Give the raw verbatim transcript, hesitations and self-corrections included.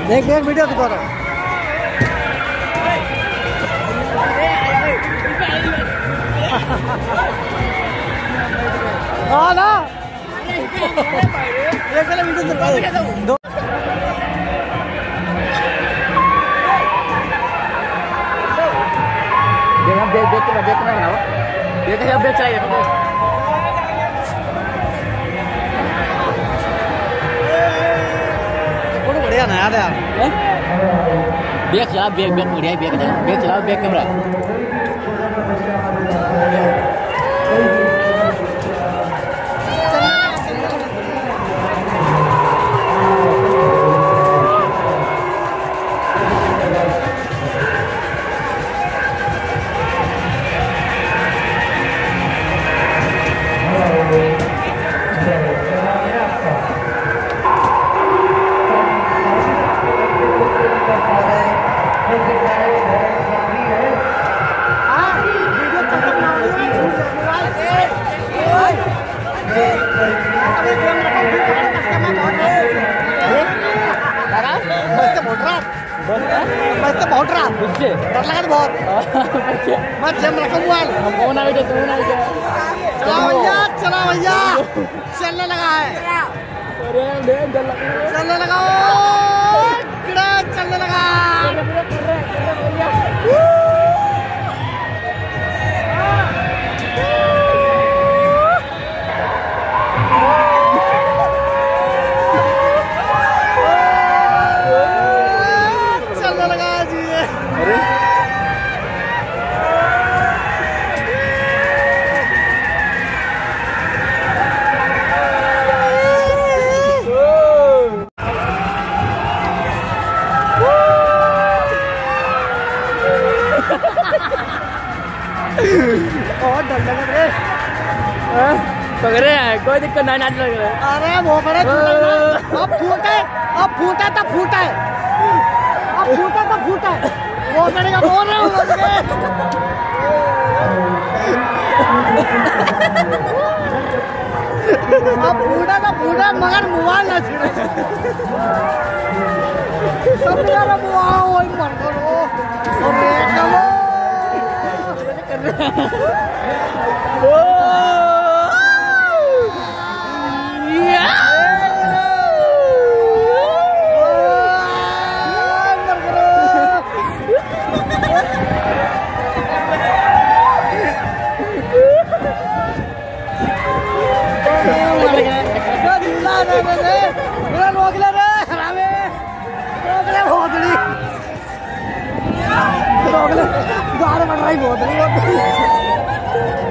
देख देख वीडियो दिखा रहा हाँ ना ये पहले वीडियो दिखा दो देख देख के देख ना बनाओ देख अब देख चलाइए फोटो बढ़िया ना यार यार बैग चला बैग बैग बढ़िया बैग चला बैग चला बैग कैमरा बहुत रहा मुझसे डर लगा तो बहुत मैं जम रखा मोबाइल फोन आ गया फोन आ गया चला भैया चला भैया चलने लगा है अरे डर लगा चलने लगा किड़ा चलने लगा बहुत डर लग रहा है पकड़े हैं कोई दिक्कत नहीं नाच लग रहा है अरे वो बड़े अब फूटा है अब फूटा तो फूटा है अब फूटा तो फूटा है वो बड़े का बोल रहा हूँ अब फूटा तो फूटा मगर मोबाइल ना छिड़े सब यार मोबाइल वही मर करो अरे चलो बहुत